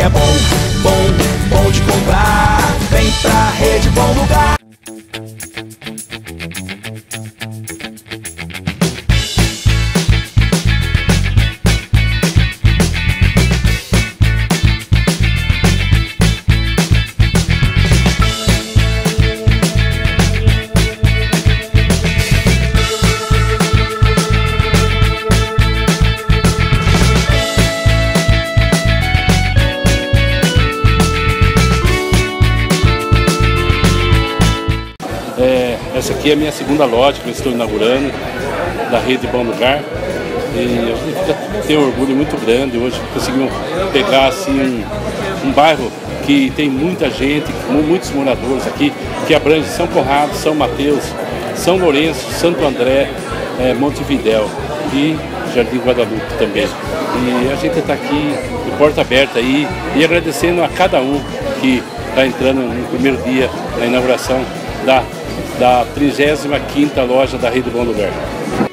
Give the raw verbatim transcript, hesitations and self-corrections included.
é bom, bom, bom de comprar. Vem pra Rede Bom Lugar. É, essa aqui é a minha segunda loja que eu estou inaugurando, da Rede Bom Lugar. E eu tenho um orgulho muito grande. Hoje conseguimos pegar assim, um, um bairro que tem muita gente, muitos moradores aqui, que abrange São Conrado, São Mateus, São Lourenço, Santo André, é, Montevidéu e Jardim Guadalupe também. E a gente está aqui de porta aberta aí e agradecendo a cada um que está entrando no primeiro dia na inauguração da, da trigésima quinta loja da Rede Bom Lugar.